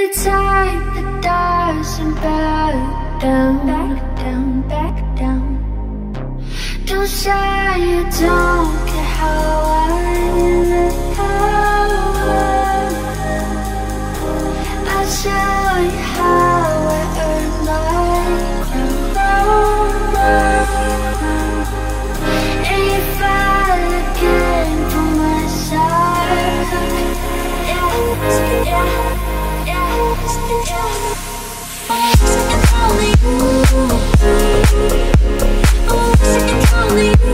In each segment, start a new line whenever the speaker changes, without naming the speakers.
the type that doesn't back down, back down, back down. Don't say you don't care how I look. I'll show you how I earn my crown. And you fall again for my side. Yeah, yeah, yeah, yeah. Only you. Oh, second only you.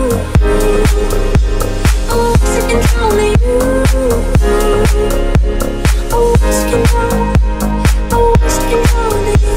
Oh, second only you. Oh, second only. Oh, second only you.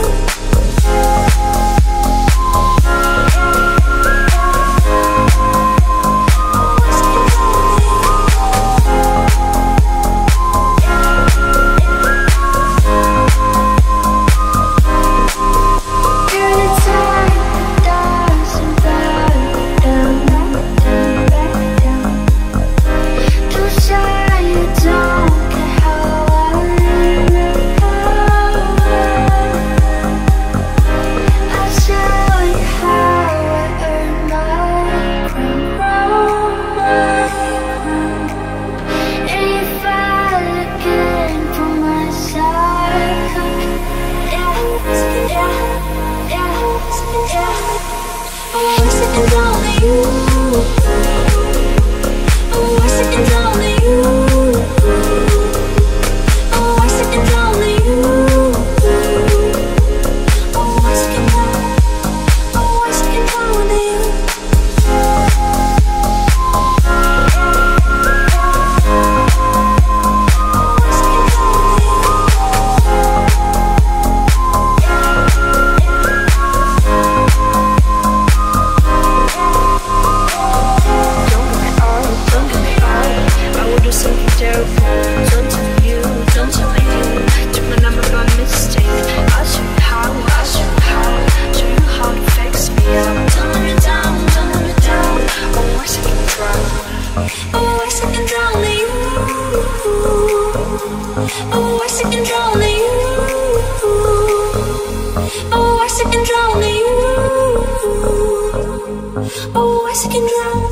Oh, I can drown.